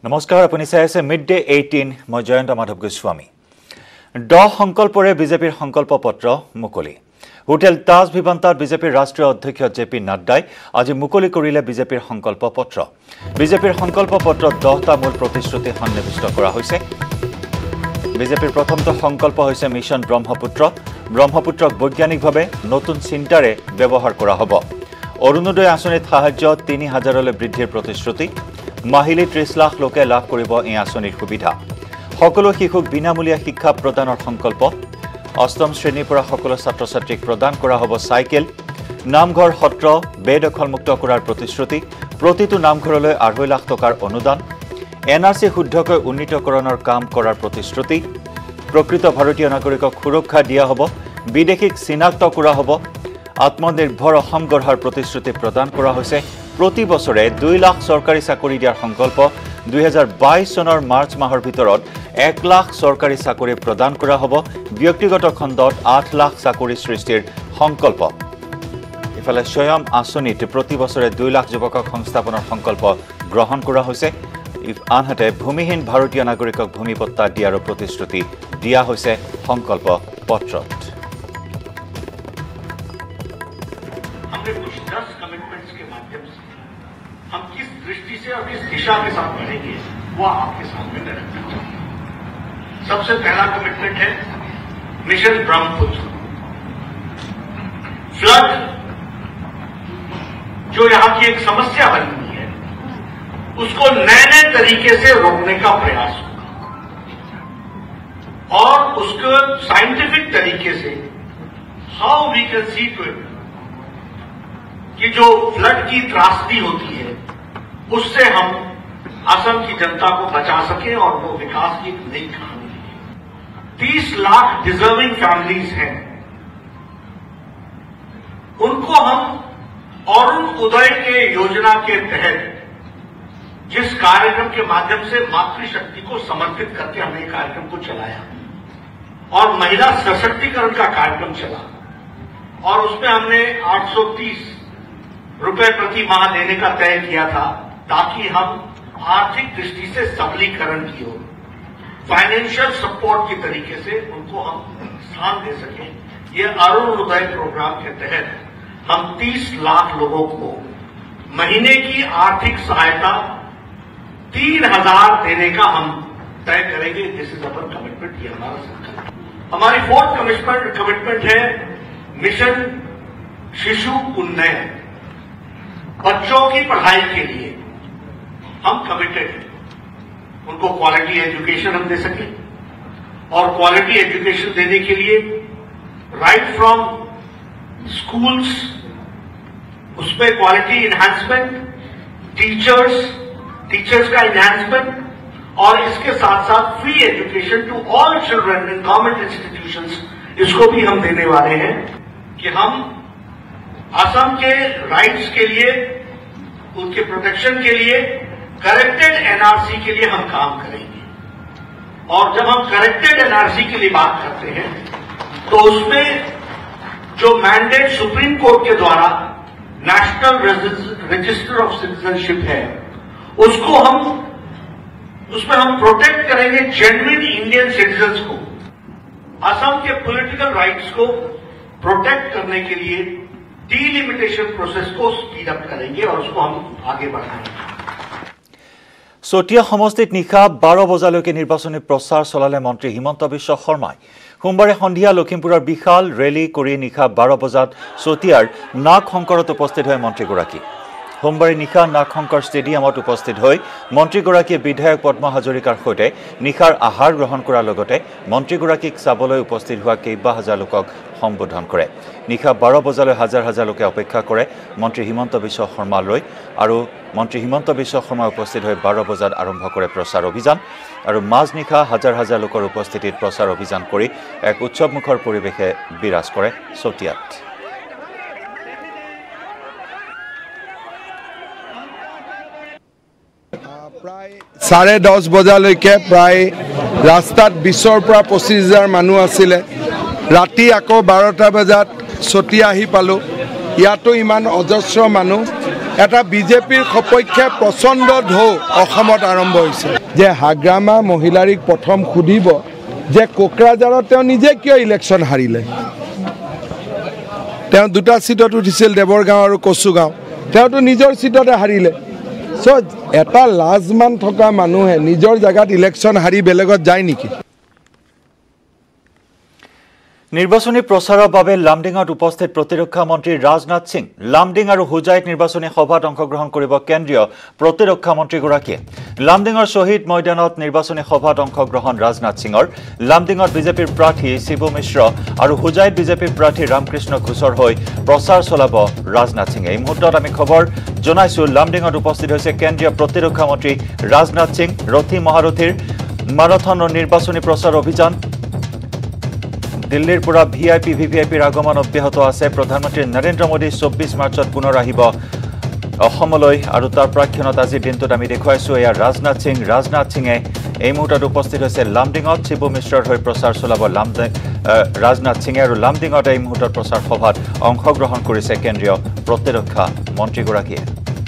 নমস্কাৰ আপুনি চাই আছে মিডডে 18 মই জয়ন্ত মাধৱ গোস্বামী 10 সংকল্পৰে বিজেপিৰ সংকল্প পত্ৰ মুকলি হোটেল তাজ ভিভান্তাত বিজেপিৰ ৰাষ্ট্ৰীয় অধ্যক্ষ JP নাড্ডাই আজি মুকলি কৰিলে বিজেপিৰ সংকল্প পত্ৰ বিজেপিৰ সংকল্প পত্ৰত 10টা মূল প্ৰতিশ্ৰুতি সন্নিৱিষ্ট কৰা হৈছে বিজেপিৰ প্ৰথমটো সংকল্প হৈছে মিছন ব্ৰহ্মপুত্ৰক বৈজ্ঞানিকভাৱে নতুন চিন্তাৰে ব্যৱহাৰ কৰা হ'ব অৰুণোদয় আঁচনিত সাহায্য 3000 লৈ বৃদ্ধিৰ প্ৰতিশ্ৰুতি মাহিলী 30 লাখ লোকে লাভ কৰিব এই আঁচনিৰ সুবিধা সকলো শিশুক বিনামূলীয়া শিক্ষা প্ৰদানৰ সংকল্প অষ্টম শ্ৰেণীৰ পৰা সকলো ছাত্ৰ-ছাত্ৰীক প্ৰদান কৰা হ'ব সাইকেল নামঘৰ সত্ৰ বেদখলমুক্ত কৰাৰ প্ৰতিশ্ৰুতি প্ৰতিটো নামঘৰলৈ 2.5 লাখ টকাৰ অনুদান এনআৰসি শুদ্ধকৈ উন্নীতকৰণৰ কাম কৰাৰ প্ৰতিশ্ৰুতি প্ৰকৃত ভাৰতীয় নাগৰিকক সুৰক্ষা দিয়া হ'ব বিদেশীক চিনাক্ত কৰা হ'ব আত্মনিৰ্ভৰ অসম গঢ়াৰ প্ৰতিশ্ৰুতি প্ৰদান কৰা হৈছে প্ৰতি বছৰে 2 লাখ চৰকাৰী চাকৰি দিয়াৰ সংকল্প 2022 চনৰ মাৰ্চ মাহৰ ভিতৰত 1 লাখ চৰকাৰী চাকৰি প্ৰদান কৰা হ'ব ব্যক্তিগত খণ্ডত 8 লাখ চাকৰি সৃষ্টিৰ সংকল্প ইফালে স্বয়ং আঁচনিত প্ৰতি বছৰে 2 লাখ যুৱকক সংস্থাপনৰ সংকল্প গ্ৰহণ কৰা হৈছে আনহাতে ভূমিহীন ভাৰতীয় নাগৰিকক ভূমিপট্টা দিয়াৰ প্ৰতিশ্ৰুতি দিয়া হৈছে সংকল্প পত্ৰত हम किस दृष्टि से और किस दिशा के साथ बढ़ेंगे वो आपके सामने रखना है सबसे पहला कमिटमेंट है मिशन ब्रह्मपुत्र फ्लड जो यहां की एक समस्या बनी हुई है उसको नए तरीके से रोकने का प्रयास होगा और उसको साइंटिफिक तरीके से how we can see to it कि जो फ्लड की त्रासदी होती है उससे हम असम की जनता को बचा सकें और वो विकास की एक नई कहानी है 30 लाख डिजर्विंग फैमिलीज हैं उनको हम अरुणोदय के योजना के तहत जिस कार्यक्रम के माध्यम से मातृशक्ति को समर्पित करके हमने कार्यक्रम को चलाया और महिला सशक्तिकरण का कार्यक्रम चला और उसमें हमने 830 रुपए प्रति माह देने का तय किया था ताकि हम आर्थिक दृष्टि से सबलीकरण की ओर फाइनेंशियल सपोर्ट के तरीके से उनको हम स्थान दे सकें ये अरुणोदय प्रोग्राम के तहत हम 30 लाख लोगों को महीने की आर्थिक सहायता 3000 देने का हम तय करेंगे दिस इज अवर कमिटमेंट ये हमारा संकल्प हमारी 4th कमिटमेंट है मिशन शिशु उन्नयन बच्चों की पढ़ाई के लिए हम कमिटेड हैं उनको क्वालिटी एजुकेशन हम दे सकें और क्वालिटी एजुकेशन देने के लिए राइट फ्रॉम स्कूल्स उसमें क्वालिटी इन्हांसमेंट टीचर्स का इन्हांसमेंट और इसके साथ साथ free education to all children in government institutions इसको भी हम देने वाले हैं कि हम असम के राइट्स के लिए उनके प्रोटेक्शन के लिए करेक्टेड एनआरसी के लिए हम काम करेंगे और जब हम करेक्टेड एनआरसी के लिए बात करते हैं तो उसमें जो मैंडेट सुप्रीम कोर्ट के द्वारा नेशनल रजिस्टर ऑफ सिटीजनशिप है उसमें हम प्रोटेक्ट करेंगे जेन्युइन इंडियन सिटीजन्स को असम के पॉलिटिकल राइट्स को प्रोटेक्ट करने के लिए डिलिमिटेशन प्रोसेस को स्पीड अप करेंगे और उसको हम आगे बढ़ाएंगे सोटिया समष्टित निशा 12 বজালৈকে নিৰ্বাচনী প্ৰচাৰ চলালে মন্ত্ৰী হিমন্ত বিশ্ব শৰ্মাই সোমবাৰে সন্ধিয়া লখিমপুৰৰ বিশাল ৰেলী কৰি নিশা 12 বজাত সোটিয়াৰ নাগ শংকৰত উপস্থিত হয় মন্ত্ৰীগৰাকী সোমবাৰে নিশা নাগ শংকৰ ষ্টেডিয়ামত উপস্থিত হৈ মন্ত্ৰীগৰাকীয়ে বিধায়ক পদ্ম হাজৰিকাৰ সৈতে নিশাৰ আহাৰ গ্ৰহণ কৰাৰ লগতে মন্ত্ৰীগৰাকীক চাবলৈ উপস্থিত হোৱা কেইবা হাজাৰ লোকক সম্বোধন কৰে নিশা 12 বজালৈ হাজাৰ হাজাৰ লোকে অপেক্ষা কৰে মন্ত্ৰী হিমন্ত বিশ্ব শৰ্মালৈ আৰু মন্ত্ৰী হিমন্ত বিশ্ব শৰ্মা উপস্থিত হৈ 12 বজাত আৰম্ভ কৰে প্ৰচাৰ অভিযান আৰু মাজনিশা হাজাৰ হাজাৰ লোকৰ উপস্থিতিত প্ৰচাৰ অভিযান কৰি এক উৎসৱমুখৰ পৰিৱেশে বিৰাজ কৰে সোটিয়াত প্ৰায় 10:30 বজালৈকে প্ৰায় ৰাস্তাত 20ৰ পৰা 25,000 মানুহ আছিলে ৰাতি আকৌ 12টা বজাত সোটিয়া আহি পালো ইয়াতো ইমান অজস্ৰ মানুহ এটা বিজেপিৰ সপক্ষে প্ৰচণ্ড ঢৌ অসমত আৰম্ভ হৈছে যে হাগ্ৰামা মহিলাৰীক প্ৰথম সুধিব যে কোকৰাঝাৰত তেওঁ নিজে কিয় ইলেকশ্যন হাৰিলে তেওঁ দুটা সিটত উঠিছিল দেৱৰগাঁও আৰু কচুগাঁও তেওঁতো নিজৰ সিটতে হাৰিলে সো এটা লাজমান থকা মানুহে নিজৰ জায়গাত ইলেকশ্যন হাৰি বেলেগত যায় নেকি নিৰ্বাচনী প্ৰচাৰৰ বাবে লামডিঙত উপস্থিত প্ৰতিৰক্ষা মন্ত্ৰী ৰাজনাথ সিং লামডিং আৰু হুজাইত নিৰ্বাচনী সভাত অংশগ্ৰহণ কৰিব কেন্দ্ৰীয় প্ৰতিৰক্ষা মন্ত্ৰীগৰাকীয়ে লামডিঙৰ শহীদ ময়দানত নিৰ্বাচনী সভাত অংশগ্ৰহণ ৰাজনাথ সিঙৰ লামডিঙত বিজেপিৰ প্ৰাৰ্থী শিবু মিশ্ৰ আৰু হুজাইত বিজেপিৰ প্ৰাৰ্থী ৰামকৃষ্ণ ঘোষৰ হৈ প্ৰচাৰ চলাব ৰাজনাথ সিঙে এই মুহূৰ্তত আমি খবৰ জনাইছো লামডিঙত উপস্থিত হৈছে কেন্দ্ৰীয় প্ৰতিৰক্ষা মন্ত্ৰী ৰাজনাথ সিং ৰথী মহাৰথীৰ মাৰাথনৰ নিৰ্বাচনী প্ৰচাৰ অভিযান দিল্লীৰ পৰা ভিআইপি ভিভিআইপিৰ আগমন অব্যাহত আছে প্ৰধানমন্ত্ৰী নৰেন্দ্ৰ মোদী 24 মাৰ্চত পুনৰ আহিব অসমলৈ আৰু তাৰ প্ৰাক্ষণত আজিৰ দিনটোত আমি দেখুৱাইছো এয়া ৰাজনাথ সিঙে এই মুহূৰ্তত উপস্থিত হৈছে লামডিঙত শিবু মিশ্ৰৰ হৈ প্ৰচাৰ চলাব ৰাজনাথ সিঙে আৰু লামডিঙত এই মুহূৰ্তত প্ৰচাৰ সভাত অংশগ্ৰহণ কৰিছে কেন্দ্ৰীয় প্ৰতিৰক্ষা মন্ত্ৰীগৰাকীয়ে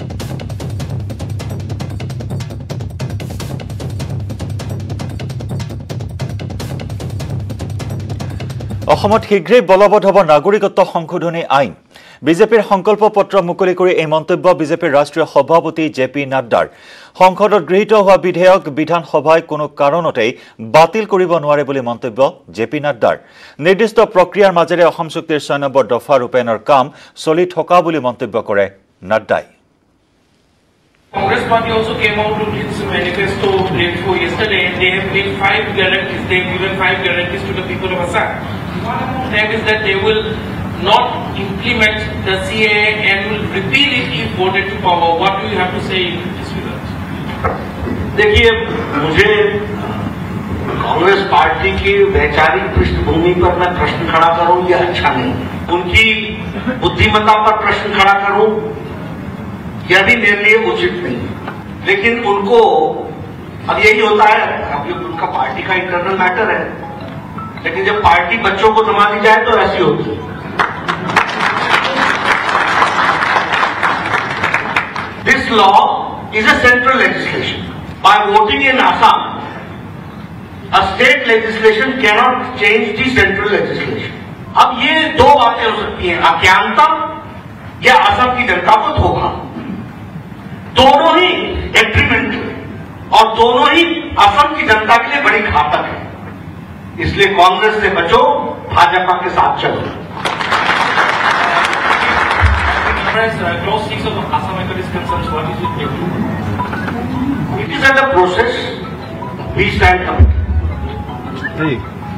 অসমত শীঘ্ৰেই বলৱৎ হ'ব নাগৰিকত্ব সংশোধনী আইন বিজেপিৰ সংকল্প পত্ৰ মুকলি কৰি এই মন্তব্য বিজেপিৰ ৰাষ্ট্ৰীয় সভাপতি JP নাড্ডাৰ সংসদত গৃহীত হোৱা বিধেয়ক বিধানসভাই কোনো কাৰণতেই বাতিল কৰিব নোৱাৰে বুলি মন্তব্য JP নাড্ডাৰ নিৰ্দিষ্ট প্ৰক্ৰিয়াৰ মাজেৰে অসম চুক্তিৰ 6 নম্বৰ দফা ৰূপায়ণৰ কাম চলি থকা বুলি মন্তব্য কৰে নাড্ডাই Congress party also came out with its manifesto day before yesterday. They have made 5 guarantees. They have given 5 guarantees to the people of Assam. One of them is that they will not implement the CAA and will repeal it if voted to power. What do you have to say in this regard? देखिए मुझे Congress party की वैचारिक पृष्ठभूमि पर मैं प्रश्न खड़ा करूं यह अच्छा नहीं उनकी बुद्धिमत्ता पर प्रश्न खड़ा करूं यह भी मेरे लिए उचित नहीं लेकिन उनको अब यही होता है अब उनका पार्टी का इंटरनल मैटर है लेकिन जब पार्टी बच्चों को थमा दी जाए तो ऐसी होती है this law is a central legislation by voting in Assam a state legislation cannot change the central legislation अब ये दो बातें हो सकती हैं अज्ञानता या असम की जनता को धोखा दोनों ही डेट्रीमेंटल और दोनों ही असम की जनता के लिए बड़ी घातक है इसलिए कांग्रेस से बचो भाजपा के साथ चलो it is under process we stand committed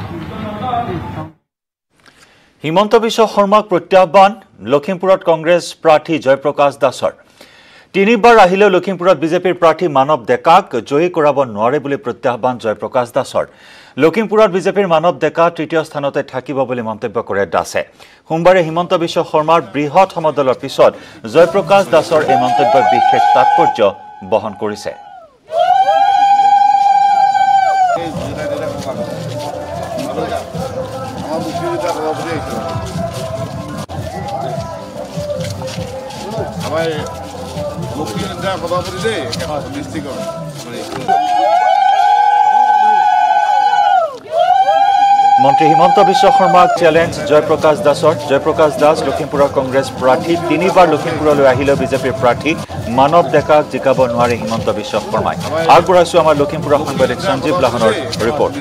Himanta Biswa শৰ্মাক প্ৰত্যাহ্বান লখিমপুৰত কংগ্ৰেছ প্ৰাৰ্থী জয়প্ৰকাশ দাসৰ তিনিবাৰ আহিলেও লখিমপুৰত বিজেপিৰ প্ৰাৰ্থী মানৱ ডেকাক জয়ী কৰাব নোৱাৰে বুলি প্ৰত্যাহ্বান জয়প্ৰকাশ দাসৰ লখিমপুৰত বিজেপিৰ মানৱ ডেকা তৃতীয় স্থানতে থাকিব বুলি মন্তব্য কৰে দাসে সোমবাৰে হিমন্ত বিশ্ব শৰ্মাৰ বৃহৎ সমদলৰ পিছত জয়প্ৰকাশ দাসৰ এই মন্তব্য বিশেষ তাৎপৰ্য বহন কৰিছে মন্ত্ৰী হিমন্ত বিশ্ব শৰ্মাক চ্যালেঞ্জ জয়প্ৰকাশ দাস লখিমপুৰৰ কংগ্ৰেছ প্ৰাৰ্থী তিনিবাৰ লখিমপুৰলৈ আহিলেও বিজেপিৰ প্ৰাৰ্থী মানৱ ডেকাক জিকাব নোৱাৰে হিমন্ত বিশ্ব শৰ্মাই আগবঢ়াইছো আমাৰ লখিমপুৰৰ সাংবাদিক সঞ্জীৱ লাহনৰ ৰিপৰ্ট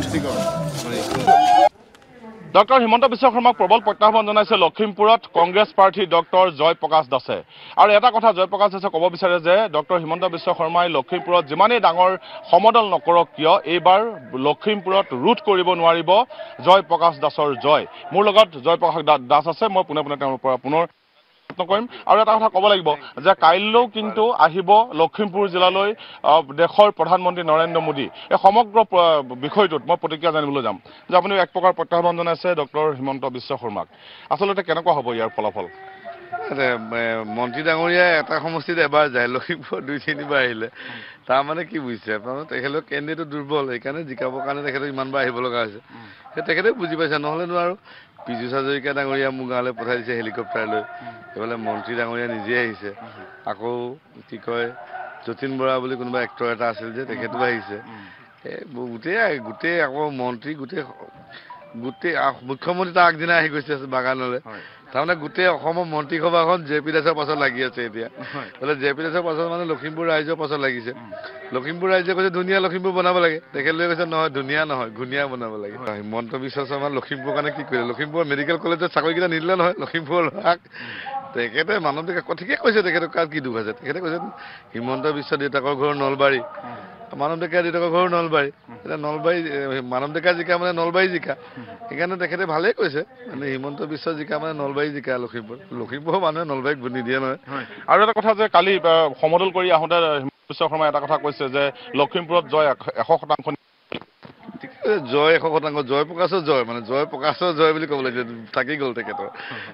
ডক্টৰ হিমন্ত বিশ্ব শৰ্মাক প্ৰবল প্ৰত্যাহ্বান জনাইছে লখিমপুৰত কংগ্ৰেছ প্ৰাৰ্থী ডক্টৰ জয়প্ৰকাশ দাসে আৰু এটা কথা জয়প্ৰকাশ দাসে ক'ব বিচাৰে যে ডক্টৰ হিমন্ত বিশ্ব শৰ্মাই লখিমপুৰত যিমানেই ডাঙৰ সমদল নকৰক কিয় এইবাৰ লখিমপুৰত ৰোধ কৰিব নোৱাৰিব জয়প্ৰকাশ দাসৰ জয় মোৰ লগত জয়প্ৰকাশ দাস আছে মই পুনে তেওঁৰ পৰা পুনৰ কৰিম আৰু এটা কথা ক'ব লাগিব যে কাইলৈও কিন্তু আহিব লখিমপুৰ জিলালৈ দেশৰ প্ৰধানমন্ত্ৰী নৰেন্দ্ৰ মোদী এই সমগ্ৰ বিষয়টোত মই প্ৰতিক্ৰিয়া জানিবলৈ যাম যে আপুনি এক প্ৰকাৰ প্ৰত্যাহ্বান জনাইছে ডক্টৰ হিমন্ত বিশ্ব শৰ্মাক আচলতে কেনেকুৱা হ'ব ইয়াৰ ফলাফল মন্ত্ৰী ডাঙৰীয়াই এটা সমষ্টিত এবাৰ যায়, লখিমপুৰ 2-3বাৰ আহিলে, তাৰ মানে কি বুজিছে আপোনালোক? তেখেতৰ কেন্দ্ৰীয়টো দুৰ্বল, সেইকাৰণে জিকাবৰ কাৰণে তেখেতক ইমানবাৰ আহিব লগা হৈছে। সেই তেখেতে বুজি পাইছে, নহ'লেনো আৰু পীযুষ হাজৰিকা ডাঙৰীয়া মোৰ গাঁৱলৈ পঠাই দিছে হেলিকপ্টাৰ লৈ, এইফালে মন্ত্ৰী ডাঙৰীয়া নিজে আহিছে, আকৌ কি কয় যতীন বৰা বুলি কোনোবা এক্টৰ এটা আছিল যে তেখেতো আহিছে, গোটেই আকৌ মন্ত্ৰী গোটেই মুখ্যমন্ত্ৰী তাৰ আগদিনা আহি গৈছে বাগানলৈ। তাৰমানে গোটেই অসমৰ মন্ত্ৰী সভাখন JP দাসৰ পাছত লাগি আছে এতিয়া। বোলে JP দাসৰ পাছত মানে লখিমপুৰ ৰাইজৰ পাছত লাগিছে। লখিমপুৰ ৰাইজে কৈছে ধুনীয়া লখিমপুৰ বনাব লাগে, তেখেতলৈ কৈছে নহয় ধুনীয়া নহয় ঘূণীয়া বনাব লাগে। হিমন্ত বিশ্ব শৰ্মা লখিমপুৰ কাৰণে কি কৰিলে? লখিমপুৰ মেডিকেল কলেজত চাকৰিকেইটা নিদিলে নহয় লখিমপুৰৰ ল'ৰাক। তেখেতে মানৱ ডেকা ঠিকে কৈছে, তেখেতৰ কাৰ কি দুখ আছে? তেখেতে কৈছে হিমন্ত বিশ্ব দেউতাকৰ ঘৰ নলবাৰী, মানৱ ডেকা দেউতাকৰ ঘৰ নলবাৰী, এতিয়া নলবাৰী মানৱ ডেকা জিকা মানে নলবাৰী জিকা, সেইকাৰণে তেখেতে ভালেই কৈছে, মানে হিমন্ত বিশ্ব জিকা মানে নলবাৰী জিকা লখিমপুৰৰ মানুহে নলবাৰীক ভোট নিদিয়ে নহয়। আৰু এটা কথা যে কালি সমদল কৰি আহোঁতে হিমন্ত বিশ্ব শৰ্মাই এটা কথা কৈছে যে লখিমপুৰত জয় 100%। জয় 100%, জয়প্ৰকাশৰ জয়, মানে জয়প্ৰকাশৰ জয় বুলি ক'ব লাগিছে, থাকি গ'ল তেখেতৰ।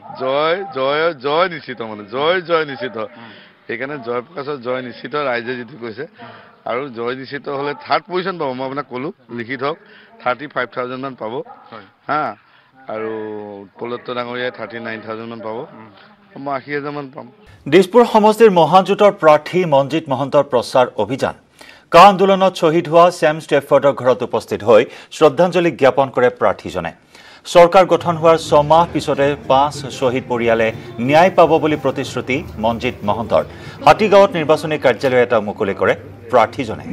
জয় নিশ্চিত, মানে জয় নিশ্চিত, সেইকাৰণে জয়প্ৰকাশৰ জয় নিশ্চিত ৰাইজে যিটো কৈছে। আৰু জয় নিশ্চিত হ'লে 3rd পজিশ্যন পাব, মই আপোনাক ক'লোঁ লিখি থওক 35,000 মান পাব হা, আৰু পলত্ত ডাঙৰীয়াই 39,000 মান পাব, মই 80,000 মান পাম। দিছপুৰ সমষ্টিৰ মহাজোঁটৰ প্ৰাৰ্থী মনজিৎ মহন্তৰ প্ৰচাৰ অভিযান। কা আন্দোলনত শ্বহীদ হোৱা ছেম ষ্টেফৰ্ডৰ ঘৰত উপস্থিত হৈ শ্ৰদ্ধাঞ্জলি জ্ঞাপন কৰে প্ৰাৰ্থীজনে। চৰকাৰ গঠন হোৱাৰ 6 মাহ পিছতে 5 শ্বহীদ পৰিয়ালে ন্যায় পাব বুলি প্ৰতিশ্ৰুতি মনজিৎ মহন্তৰ। হাতীগাঁৱত নিৰ্বাচনী কাৰ্যালয় এটা মুকলি কৰে প্ৰাৰ্থীজনে।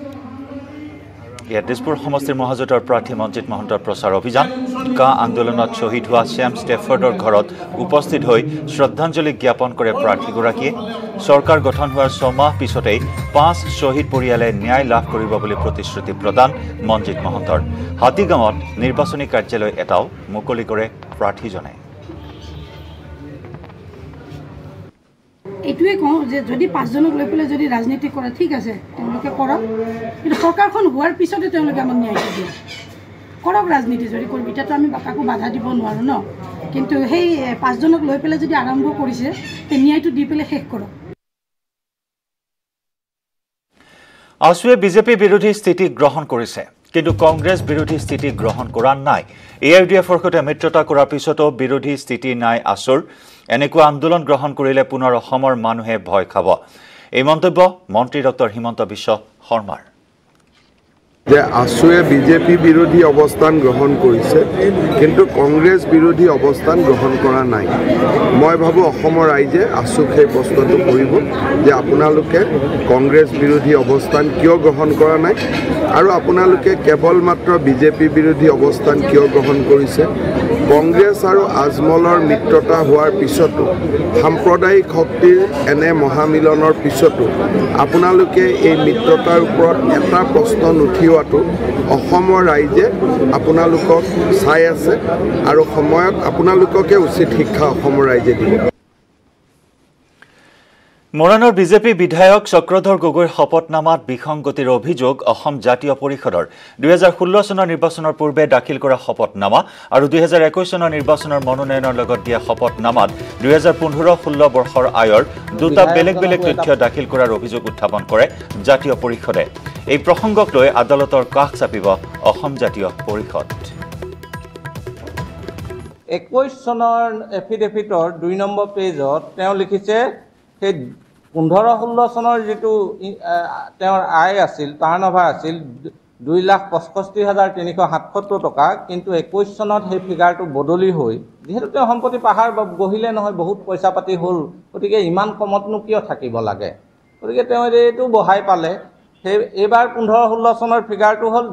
ইয়াত দিছপুৰ সমষ্টিৰ মহাজোঁটৰ প্ৰাৰ্থী মনজিৎ মহন্তৰ প্ৰচাৰ অভিযান। কা আন্দোলনত শ্বহীদ হোৱা ছেম ষ্টেফৰ্ডৰ ঘৰত উপস্থিত হৈ শ্ৰদ্ধাঞ্জলি জ্ঞাপন কৰে প্ৰাৰ্থীগৰাকীয়ে। চৰকাৰ গঠন হোৱাৰ 6 মাহ পিছতেই 5 শ্বহীদ পৰিয়ালে ন্যায় লাভ কৰিব বুলি প্ৰতিশ্ৰুতি প্ৰদান মনজিৎ মহন্তৰ। হাতীগাঁৱত নিৰ্বাচনী কাৰ্যালয় এটাও মুকলি কৰে প্ৰাৰ্থীজনে। এইটোৱে কওঁ যে যদি 5জনক লৈ পেলাই যদি ৰাজনীতি কৰে ঠিক আছে, তেওঁলোকে কৰক, কিন্তু চৰকাৰখন হোৱাৰ পিছতে তেওঁলোকে আমাক ন্যায়টো দিয়ে, কৰক ৰাজনীতি যদি কৰিব। এতিয়াতো আমি কাকো বাধা দিব নোৱাৰোঁ ন, কিন্তু সেই 5জনক লৈ পেলাই যদি আৰম্ভ কৰিছে তে ন্যায়টো দি পেলাই শেষ কৰক। আছুৱে বিজেপি বিৰোধী স্থিতি গ্ৰহণ কৰিছে, কিন্তু কংগ্ৰেছ বিৰোধী স্থিতি গ্ৰহণ কৰা নাই। AIUDFৰ সৈতে মিত্ৰতা কৰাৰ পিছতো বিৰোধী স্থিতি নাই আছুৰ। এনেকুৱা আন্দোলন গ্ৰহণ কৰিলে পুনৰ অসমৰ মানুহে ভয় খাব। এই মন্তব্য মন্ত্ৰী ডক্টৰ হিমন্ত বিশ্ব শৰ্মাৰ। যে আছুৱে বিজেপি বিৰোধী অৱস্থান গ্ৰহণ কৰিছে, কিন্তু কংগ্ৰেছ বিৰোধী অৱস্থান গ্ৰহণ কৰা নাই। মই ভাবোঁ অসমৰ ৰাইজে আছুক সেই প্ৰশ্নটো কৰিব যে আপোনালোকে কংগ্ৰেছ বিৰোধী অৱস্থান কিয় গ্ৰহণ কৰা নাই, আৰু আপোনালোকে কেৱল মাত্ৰ বিজেপি বিৰোধী অৱস্থান কিয় গ্ৰহণ কৰিছে। কংগ্ৰেছ আৰু আজমলৰ মিত্ৰতা হোৱাৰ পিছতো, সাম্প্ৰদায়িক শক্তিৰ এনে মহামিলনৰ পিছতো আপোনালোকে এই মিত্ৰতাৰ ওপৰত এটা প্ৰশ্ন নুঠিওৱাটো অসমৰ ৰাইজে আপোনালোকক চাই আছে, আৰু সময়ত আপোনালোককে উচিত শিক্ষা অসমৰ ৰাইজে দিব। মৰাণৰ বিজেপি বিধায়ক চক্ৰধৰ গগৈৰ শপতনামাত বিসংগতিৰ অভিযোগ অসম জাতীয় পৰিষদৰ। 2016 চনৰ নিৰ্বাচনৰ পূৰ্বে দাখিল কৰা শপতনামা আৰু 2021 চনৰ নিৰ্বাচনৰ মনোনয়নৰ লগত দিয়া শপতনামাত 2015-16 বৰ্ষৰ আয়ৰ দুটা বেলেগ বেলেগ তথ্য দাখিল কৰাৰ অভিযোগ উত্থাপন কৰে জাতীয় পৰিষদে। এই প্ৰসংগক লৈ আদালতৰ কাষ চাপিব অসম জাতীয় পৰিষদ। 21 চনৰ এফিডেভিটৰ 2 নম্বৰ পেজত তেওঁ লিখিছে সেই 15-16 চনৰ যিটো তেওঁৰ আয় আছিল, টাৰ্ণঅভাৰ আছিল 2,65,377 টকা, কিন্তু 21 চনত সেই ফিগাৰটো বদলি হৈ, যিহেতু তেওঁ সম্পত্তি পাহাৰ গঢ়িলে নহয়, বহুত পইচা পাতি হ'ল, গতিকে ইমান কমতনো কিয় থাকিব লাগে, গতিকে তেওঁ এইটো বঢ়াই পালে। সেই এইবাৰ 15-16 চনৰ ফিগাৰটো হ'ল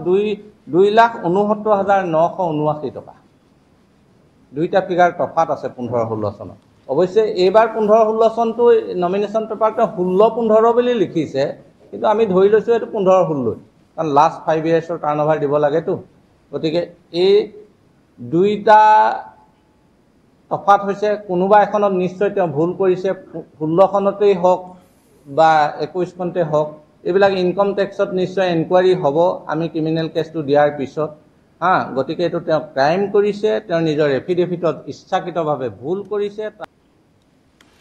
2,69,979 টকা। দুইটা ফিগাৰ তফাত আছে 15-16 চনত। অৱশ্যে এইবাৰ 15-16 চনটো নমিনেশ্যন পেপাৰটো 16-15 বুলি লিখিছে, কিন্তু আমি ধৰি লৈছোঁ এইটো 15-16, কাৰণ লাষ্ট 5 ইয়াৰ্ছৰ টাৰ্ণঅভাৰ দিব লাগেতো। গতিকে এই দুইটা তফাত হৈছে, কোনোবা এখনত নিশ্চয় তেওঁ ভুল কৰিছে, 16 খনতেই হওক বা 21 খনতে হওক। এইবিলাক ইনকম টেক্সত নিশ্চয় এনকুৱাৰী হ'ব আমি ক্ৰিমিনেল কেছটো দিয়াৰ পিছত। গতিকে এইটো তেওঁ ক্ৰাইম কৰিছে, তেওঁ নিজৰ এফিডেভিটত ইচ্ছাকৃতভাৱে ভুল কৰিছে।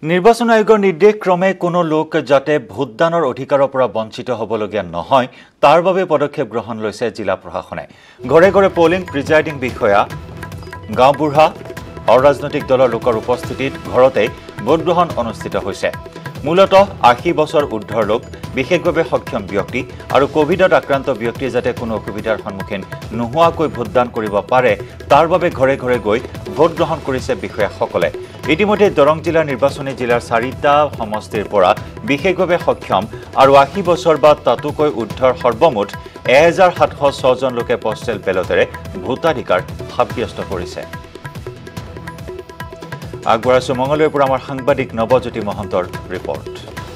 নিৰ্বাচন আয়োগৰ নিৰ্দেশ ক্ৰমে কোনো লোক যাতে ভোটদানৰ অধিকাৰৰ পৰা বঞ্চিত হ'বলগীয়া নহয় তাৰ বাবে পদক্ষেপ গ্ৰহণ লৈছে জিলা প্ৰশাসনে ঘৰে ঘৰে পোলিং প্ৰিজাইডিং বিষয়া গাঁওবুঢ়া অৰাজনৈতিক দলৰ লোকৰ উপস্থিতিত ঘৰতে ভোটগ্ৰহণ অনুষ্ঠিত হৈছে মূলতঃ 80 বছৰ ঊৰ্ধ্বৰ লোক বিশেষভাৱে সক্ষম ব্যক্তি আৰু কোভিডত আক্ৰান্ত ব্যক্তি যাতে কোনো অসুবিধাৰ সন্মুখীন নোহোৱাকৈ ভোটদান কৰিব পাৰে তাৰ বাবে ঘৰে ঘৰে গৈ ভোট গ্ৰহণ কৰিছে বিষয়াসকলে ইতিমধ্যে দৰং জিলাৰ নিৰ্বাচনী জিলাৰ 4টা সমষ্টিৰ পৰা বিশেষভাৱে সক্ষম আৰু 80 বছৰ বা তাতোকৈ ঊৰ্ধ্বৰ সৰ্বমুঠ 1706 জন লোকে পোষ্টেল বেলটেৰে ভোটাধিকাৰ সাব্যস্ত কৰিছে আগবঢ়াইছো মঙলদৈৰ পৰা আমাৰ সাংবাদিক নৱজ্যোতি মহন্তৰ ৰিপৰ্ট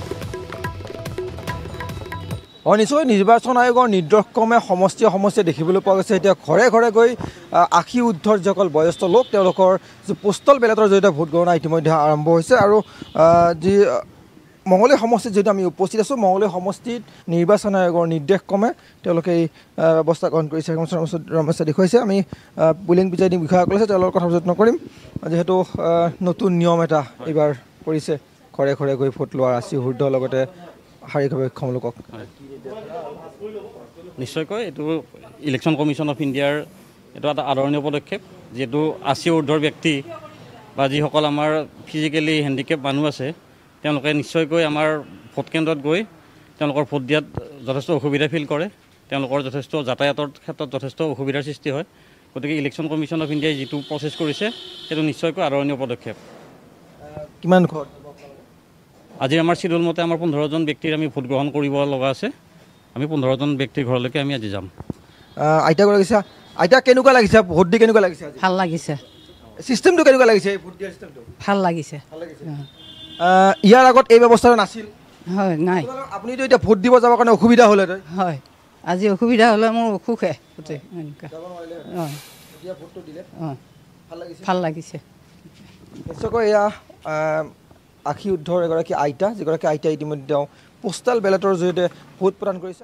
নিশ্চয় নিৰ্বাচন আয়োগৰ নিৰ্দেশক্ৰমে সমষ্টিয়ে দেখিবলৈ পোৱা গৈছে এতিয়া ঘৰে ঘৰে গৈ 80 ঊৰ্ধ্বৰ যিসকল বয়স্ক লোক তেওঁলোকৰ যে পোষ্টেল বেলটৰ জৰিয়তে ভোট গণনা ইতিমধ্যে আৰম্ভ হৈছে আৰু যি মঙলদৈ সমষ্টিত যেটা আমি উপস্থিত আছো মঙলদৈ সমষ্টিত নিৰ্বাচন আয়োগৰ নিৰ্দেশক্ৰমে তেওঁলোকে এই ব্যৱস্থা গ্ৰহণ কৰিছে সমস্যা দেখুৱাইছে আমি পুলিং প্ৰিজাইডিং বিষয়াসকল আছে তেওঁলোকৰ কথা যত্ন কৰিম যেহেতু নতুন নিয়ম এটা এইবাৰ কৰিছে ঘৰে ঘৰে গৈ ভোট লোৱাৰ 80 ঊৰ্ধ্বৰ লগতে শাৰীৰিকভাৱে সক্ষম লোকক নিশ্চয়কৈ এইটো ইলেকশ্যন কমিশ্যন অফ ইণ্ডিয়াৰ এইটো এটা আদৰণীয় পদক্ষেপ যেহেতু 80 ঊৰ্ধ্বৰ ব্যক্তি বা যিসকল আমাৰ ফিজিকেলি হেণ্ডিকেপ মানুহ আছে তেওঁলোকে নিশ্চয়কৈ আমাৰ ভোট কেন্দ্ৰত গৈ তেওঁলোকৰ ভোট দিয়াত যথেষ্ট অসুবিধা ফিল কৰে তেওঁলোকৰ যথেষ্ট যাতায়াতৰ ক্ষেত্ৰত যথেষ্ট অসুবিধাৰ সৃষ্টি হয় গতিকে ইলেকশ্যন কমিশ্যন অফ ইণ্ডিয়াই যিটো প্ৰচেছ কৰিছে সেইটো নিশ্চয়কৈ আদৰণীয় পদক্ষেপ কিমান ঘৰ আজি আমাৰ শিডিউল মতে আমাৰ 15 জন ব্যক্তিৰ আমি ভোট গ্ৰহণ কৰিব লগা আছে আমি 15 জন ব্যক্তিৰ ঘৰলৈকে আমি আজি যাম আইতা লাগিছে আইতা কেনেকুৱা লাগিছে ভোট দি কেনেকুৱা লাগিছে ভাল লাগিছে সিস্টেমটো কেনেকুৱা লাগিছে ভোট দিয়া সিস্টেমটো ভাল লাগিছে ইয়াৰ আগত এই ব্যৱস্থা নাছিল হয় নাই আপুনি তো এতিয়া ভোট দিব যাব কাৰণে অসুবিধা হ'লে হয় আজি অসুবিধা হ'লে মোৰ অসুখে হতে ভাল লাগিছে নিশ্চয়কৈ এয়া 80 ঊৰ্ধ্বৰ এগৰাকী আইতা যিগৰাকী আইতা ইতিমধ্যে পোষ্টেল বেলটৰ জৰিয়তে ভোট প্ৰদান কৰিছে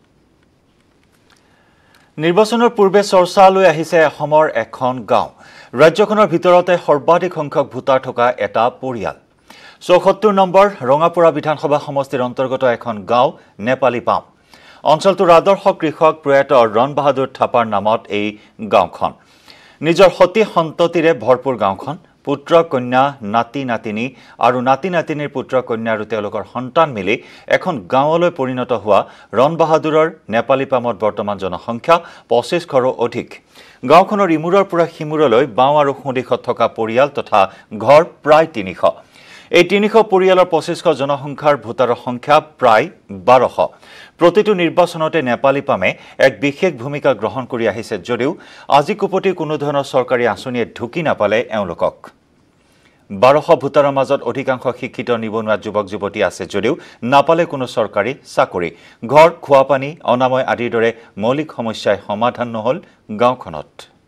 নিৰ্বাচনৰ পূৰ্বে চৰ্চালৈ আহিছে অসমৰ এখন গাঁও ৰাজ্যখনৰ ভিতৰতে সৰ্বাধিক সংখ্যক ভোটাৰ থকা এটা পৰিয়াল ৭৪ নম্বৰ ৰঙাপুৰা বিধানসভা সমষ্টিৰ অন্তৰ্গত এখন গাঁও নেপালী পাম অঞ্চলটোৰ আদৰ্শ কৃষক প্ৰয়াত ৰণ বাহাদুৰ থাপাৰ নামত এই গাঁওখন নিজৰ সতি সন্ততিৰে ভৰপূৰ গাঁওখন পুত্ৰ কন্যা নাতি নাতিনী আৰু নাতি নাতিনীৰ পুত্ৰ কন্যা আৰু তেওঁলোকৰ সন্তান মিলি এখন গাঁৱলৈ পৰিণত হোৱা ৰণ বাহাদুৰৰ নেপালী পামত বৰ্তমান জনসংখ্যা 2500ৰো অধিক গাঁওখনৰ ইমূৰৰ পৰা সিমূৰলৈ বাওঁ আৰু সোঁদিশত থকা পৰিয়াল তথা ঘৰ প্ৰায় 300 এই 300 পৰিয়ালৰ 2500 জনসংখ্যাৰ ভোটাৰৰ সংখ্যা প্ৰায় 1200 প্ৰতিটো নিৰ্বাচনতে নেপালী পামে এক বিশেষ ভূমিকা গ্ৰহণ কৰি আহিছে যদিও আজি কুপতি কোনো ধৰণৰ চৰকাৰী আঁচনিয়ে ঢুকি নাপালে এওঁলোকক 1200 ভোটাৰৰ মাজত অধিকাংশ শিক্ষিত নিবনুৱা যুৱক যুৱতী আছে যদিও নাপালে কোনো চৰকাৰী চাকৰি ঘৰ খোৱা পানী অনাময় আদিৰ দৰে মৌলিক সমস্যাই সমাধান নহল গাঁওখনত